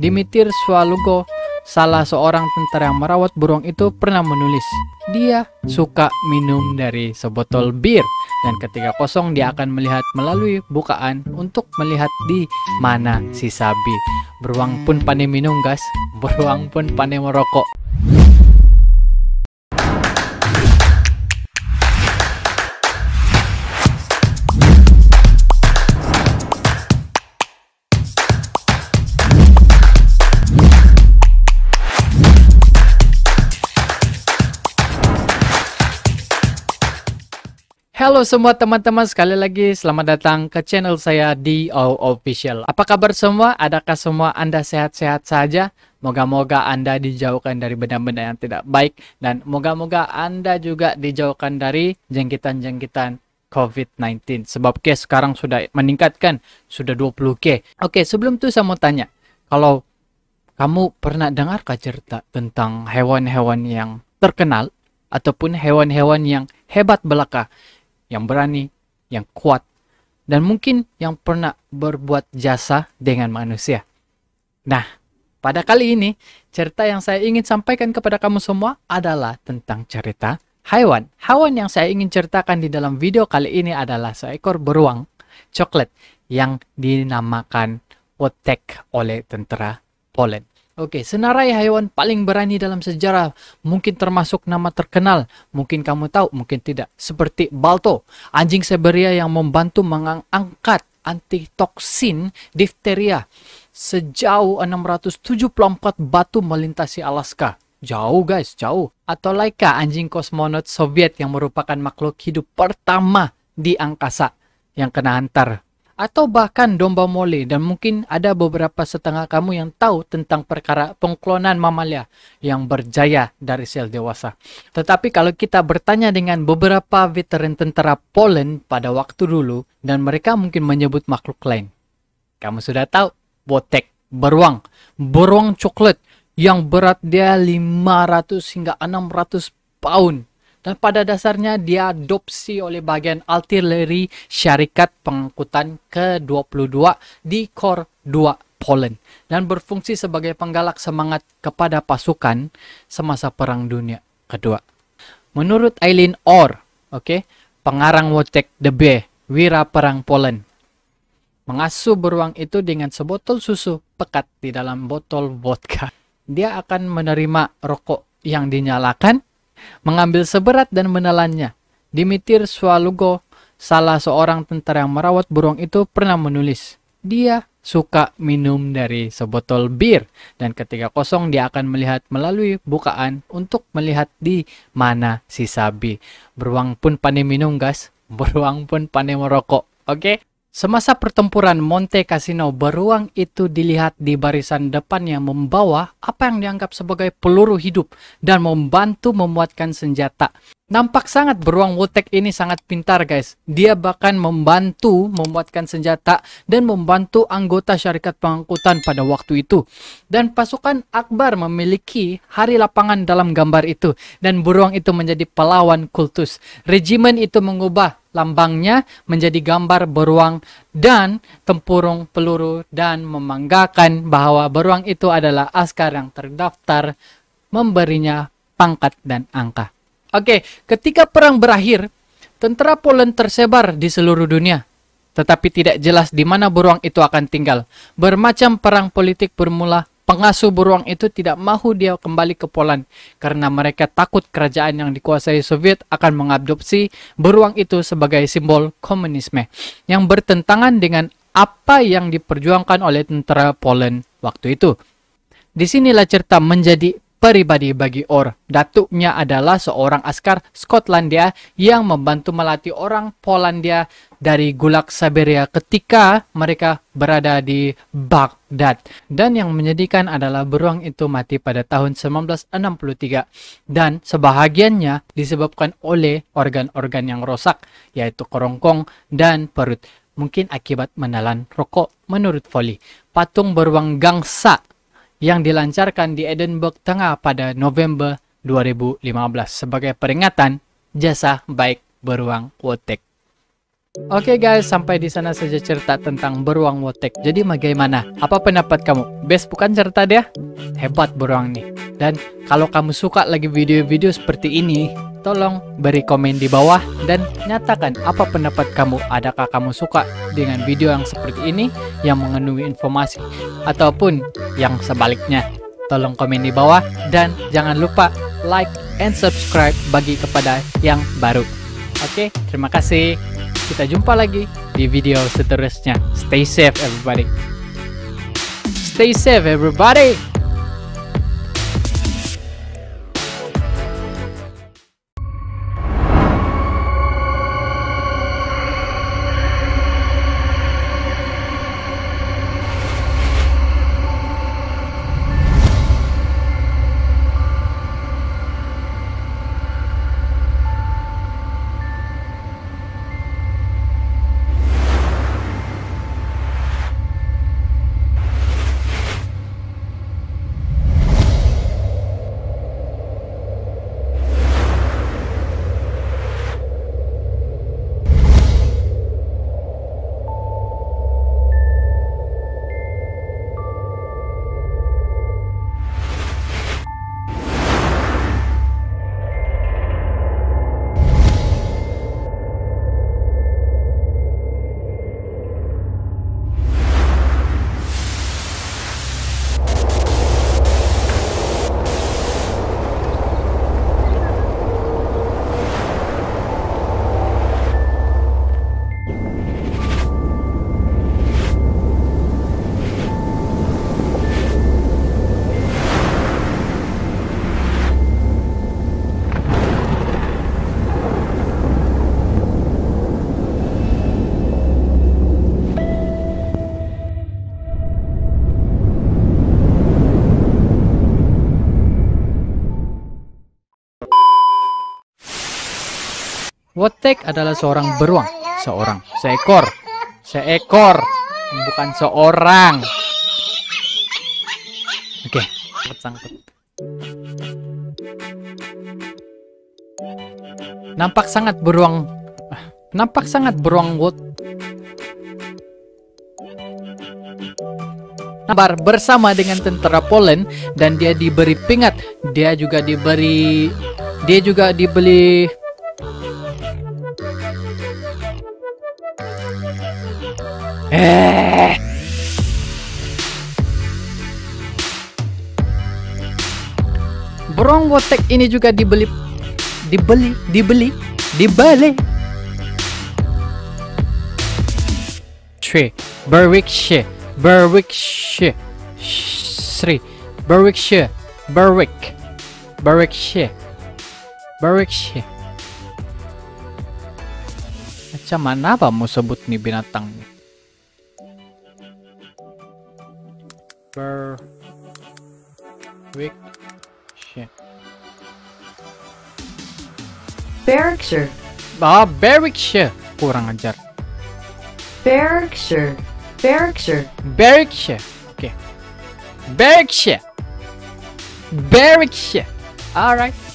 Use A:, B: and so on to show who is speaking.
A: Dimitir Swalugo, salah seorang tentara yang merawat beruang itu, pernah menulis, dia suka minum dari sebotol bir, dan ketika kosong dia akan melihat melalui bukaan untuk melihat di mana si sabi. Beruang pun pandai minum guys, beruang pun pandai merokok. Halo semua teman-teman, sekali lagi selamat datang ke channel saya DO Official. Apa kabar semua? Adakah semua Anda sehat-sehat saja? Moga-moga Anda dijauhkan dari benda-benda yang tidak baik, dan moga-moga Anda juga dijauhkan dari jangkitan-jangkitan COVID-19. Sebab case sekarang sudah meningkatkan, sudah 20K. Oke, sebelum itu saya mau tanya, kalau kamu pernah dengarkah cerita tentang hewan-hewan yang terkenal ataupun hewan-hewan yang hebat belaka, yang berani, yang kuat, dan mungkin yang pernah berbuat jasa dengan manusia? Nah, pada kali ini, cerita yang saya ingin sampaikan kepada kamu semua adalah tentang cerita hewan. Hewan yang saya ingin ceritakan di dalam video kali ini adalah seekor beruang coklat yang dinamakan Wojtek oleh tentara Poland. Oke, senarai hewan paling berani dalam sejarah, mungkin termasuk nama terkenal, mungkin kamu tahu, mungkin tidak, seperti Balto, anjing Siberia yang membantu mengangkat antitoksin difteria sejauh 674 batu melintasi Alaska. Jauh guys, jauh. Atau Laika, anjing kosmonot Soviet yang merupakan makhluk hidup pertama di angkasa yang kena hantar. Atau bahkan domba mole, dan mungkin ada beberapa setengah kamu yang tahu tentang perkara pengklonan mamalia yang berjaya dari sel dewasa. Tetapi kalau kita bertanya dengan beberapa veteran tentara Poland pada waktu dulu, dan mereka mungkin menyebut makhluk lain, kamu sudah tahu, Wojtek, beruang coklat yang berat dia 500 hingga 600 pound. Dan pada dasarnya diadopsi oleh bagian artileri Syarikat Pengangkutan ke-22 di Korps 2 Poland dan berfungsi sebagai penggalak semangat kepada pasukan semasa Perang Dunia Kedua. Menurut Eileen Orr, pengarang Wojtek the Bear, wira perang Poland, mengasuh beruang itu dengan sebotol susu pekat di dalam botol vodka. Dia akan menerima rokok yang dinyalakan, mengambil seberat dan menelannya. Dimitir Swalugo, salah seorang tentara yang merawat beruang itu, pernah menulis, dia suka minum dari sebotol bir, dan ketika kosong dia akan melihat melalui bukaan untuk melihat di mana si sabi. Beruang pun pandai minum guys, beruang pun pandai merokok. Semasa pertempuran Monte Cassino, beruang itu dilihat di barisan depan yang membawa apa yang dianggap sebagai peluru hidup dan membantu memuatkan senjata. Nampak sangat beruang Wojtek ini sangat pintar guys. Dia bahkan membantu memuatkan senjata dan membantu anggota Syarikat Pengangkutan pada waktu itu. Dan pasukan Akbar memiliki hari lapangan dalam gambar itu. Dan beruang itu menjadi pahlawan kultus. Regimen itu mengubah lambangnya menjadi gambar beruang dan tempurung peluru dan membanggakan bahwa beruang itu adalah askar yang terdaftar, memberinya pangkat dan angka. Ketika perang berakhir, tentara Poland tersebar di seluruh dunia, tetapi tidak jelas di mana beruang itu akan tinggal. Bermacam perang politik bermula. Pengasuh beruang itu tidak mahu dia kembali ke Poland karena mereka takut kerajaan yang dikuasai Soviet akan mengadopsi beruang itu sebagai simbol komunisme yang bertentangan dengan apa yang diperjuangkan oleh tentara Poland waktu itu. Disinilah cerita menjadi pribadi bagi Orr. Datuknya adalah seorang askar Skotlandia yang membantu melatih orang Polandia dari Gulag Siberia ketika mereka berada di Baghdad. Dan yang menyedihkan adalah beruang itu mati pada tahun 1963 dan sebahagiannya disebabkan oleh organ-organ yang rosak, yaitu kerongkong dan perut. Mungkin akibat menelan rokok. Menurut Foley, patung beruang gangsa yang dilancarkan di Edinburgh Tengah pada November 2015 sebagai peringatan jasa baik beruang Wojtek. Oke guys, sampai di sana saja cerita tentang beruang wotek. Jadi bagaimana? Apa pendapat kamu? Best bukan cerita dia? Hebat beruang nih. Dan kalau kamu suka lagi video-video seperti ini, tolong beri komen di bawah dan nyatakan apa pendapat kamu. Adakah kamu suka dengan video yang seperti ini yang mengandung informasi ataupun yang sebaliknya? Tolong komen di bawah dan jangan lupa like and subscribe bagi kepada yang baru. Oke, terima kasih. Kita jumpa lagi di video seterusnya. Stay safe everybody. Stay safe everybody. Wotek adalah seorang beruang, seekor, bukan seorang. Oke, sangkut. Nampak sangat beruang Nabar bersama dengan tentara Poland dan dia diberi pingat. Dia juga dibeli Beruang wotek ini juga dibeli Berwickshire. Macam mana apa mau sebut nih binatang nih?
B: Berwickshire.
A: Berwickshire. Kurang ajar.
B: Berwickshire.
A: Oke. Berwickshire. Alright.